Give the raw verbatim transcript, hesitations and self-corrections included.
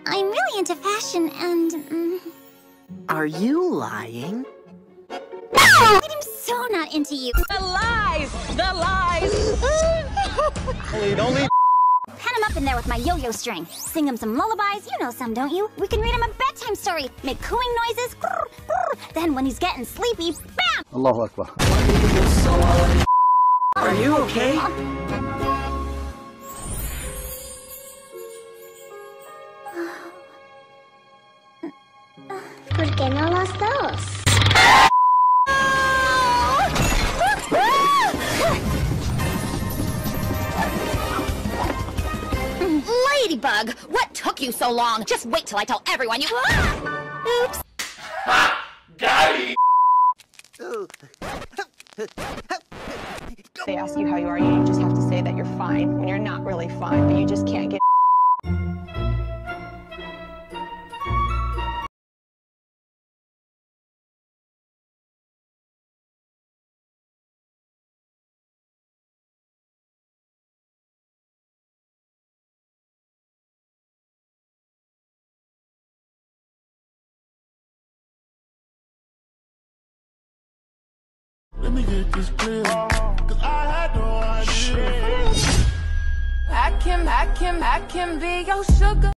I'm really into fashion and... Mm... Are you lying? No! I'm so not into you. The lies! The lies! Don't leave. Pen him up in there with my yo-yo string. Sing him some lullabies. You know some, don't you? We can read him a bedtime story. Make cooing noises. Grr, grr. Then when he's getting sleepy, bam! Allahu Akbar. Are you okay? ¿Por qué no los dos? Ladybug, what took you so long? Just wait till I tell everyone you... Oops. Got it! They ask you how you are, you just have to say that you're fine when you're not really fine, but you just can't get... Let me get this clear, cause I had no idea. I can, I can, I can be your sugar.